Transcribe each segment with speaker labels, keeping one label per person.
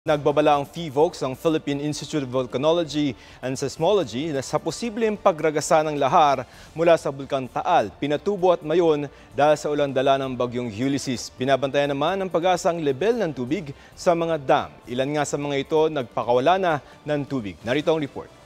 Speaker 1: Nagbabala ang PHIVOLCS, ang Philippine Institute of Volcanology and Seismology, sa posibleng pagragasa ng lahar mula sa Bulkang Taal, Pinatubo at Mayon dahil sa ulan-dala ng bagyong Ulysses. Binabantayan naman ng pag-asa ang level ng tubig sa mga dam. Ilan nga sa mga ito nagpakawala na ng tubig. Narito ang report.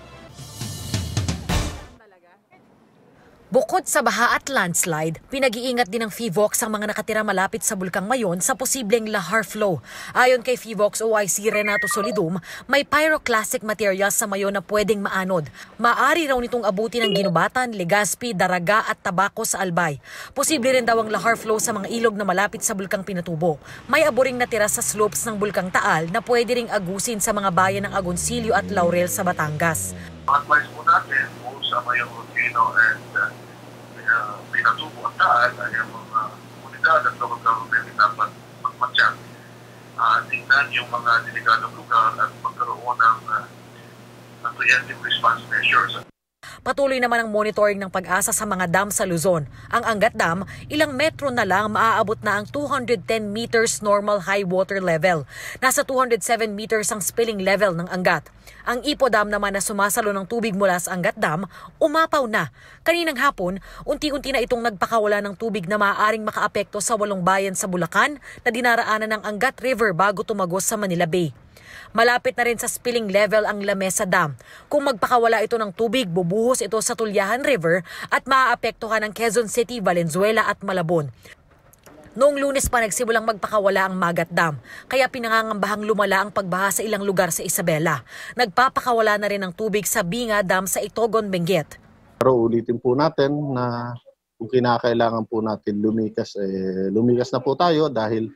Speaker 2: Bukod sa baha at landslide, pinag-iingat din ng PHIVOLCS ang mga nakatira malapit sa Bulkang Mayon sa posibleng lahar flow. Ayon kay PHIVOLCS OIC Renato Solidum, may pyroclastic materials sa Mayon na pwedeng maanod. Maari raw nitong abuti ng ginubatan, Legazpi, Daraga at tabako sa Albay. Posible rin daw ang lahar flow sa mga ilog na malapit sa Bulkang Pinatubo. May aboring natira sa slopes ng Bulkang Taal na pwede ring agusin sa mga bayan ng Agoncillo at Laurel sa Batangas.
Speaker 3: Advice po natin po sa Mayon and Pinatubo at Taal ay ang mga komunidad at local government dapat magmatyan. Tingnan yung mga delikadong lugar at magkaroon ng preemptive response measures.
Speaker 2: Patuloy naman ang monitoring ng pag-asa sa mga dam sa Luzon. Ang Angat Dam, ilang metro na lang maaabot na ang 210 meters normal high water level. Nasa 207 meters ang spilling level ng Angat. Ang Ipo Dam naman na sumasalo ng tubig mula sa Angat Dam, umapaw na. Kaninang hapon, unti-unti na itong nagpakawala ng tubig na maaaring makaapekto sa 8 bayan sa Bulacan na dinaraanan ng Angat River bago tumagos sa Manila Bay. Malapit na rin sa spilling level ang Lamesa Dam. Kung magpakawala ito ng tubig, bubuhos ito sa Tulyahan River at maaapektuhan ang Quezon City, Valenzuela at Malabon. Noong Lunes pa nagsimulang magpakawala ang Magat Dam, kaya pinangangambahang lumala ang pagbaha sa ilang lugar sa Isabela. Nagpapakawala na rin ang tubig sa Binga Dam sa Itogon, Benguet.
Speaker 4: Pero ulitin po natin na kung kinakailangan po natin lumikas, lumikas na po tayo dahil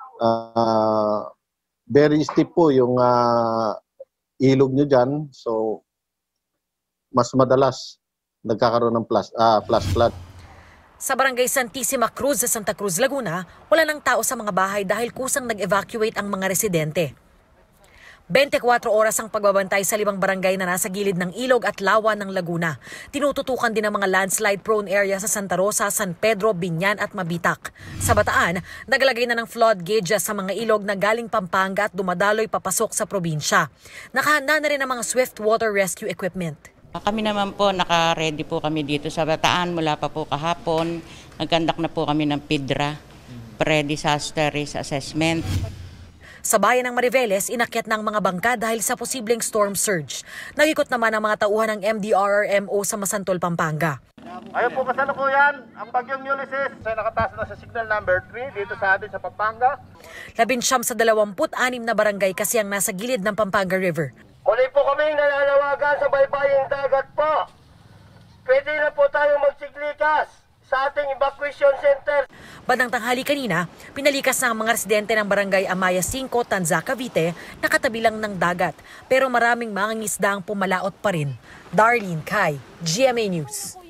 Speaker 4: very steep po yung ilog nyo dyan. So, mas madalas nagkakaroon ng flash flood.
Speaker 2: Sa barangay Santissima Cruz sa Santa Cruz, Laguna, wala ng tao sa mga bahay dahil kusang nag-evacuate ang mga residente. 24 oras ang pagbabantay sa 5 barangay na nasa gilid ng ilog at lawa ng Laguna. Tinututukan din ang mga landslide-prone area sa Santa Rosa, San Pedro, Binyan at Mabitak. Sa Bataan, naglagay na ng flood gauges sa mga ilog na galing Pampanga at dumadaloy papasok sa probinsya. Nakahanda na rin ang mga swift water rescue equipment.
Speaker 5: Kami naman po, naka-ready po kami dito sa Bataan mula pa po kahapon. Nagkandak na po kami ng PIDRA, Pre-Disaster Risk Assessment.
Speaker 2: Sa bayan ng Mariveles, inakyat ng mga bangka dahil sa posibleng storm surge. Nagikot naman ang mga tauhan ng MDRRMO sa Masantol, Pampanga.
Speaker 6: Ayun po kasalukuyan, ang bagyong Ulysses ay nakataas na sa signal number 3 dito sa atin sa Pampanga.
Speaker 2: 19 sa 26 na barangay kasi ang nasa gilid ng Pampanga River.
Speaker 6: Muli po kaming nalalawagan sa baybaying dagat po. Pwede na po tayong magsiglikas sa ating evacuation center.
Speaker 2: Bandang tanghali kanina, pinalikas na ang mga residente ng barangay Amaya 5, Tanza, Cavite na katabi lang ng dagat. Pero maraming mangingisda ang pumalaot pa rin. Darlene Kai, GMA News.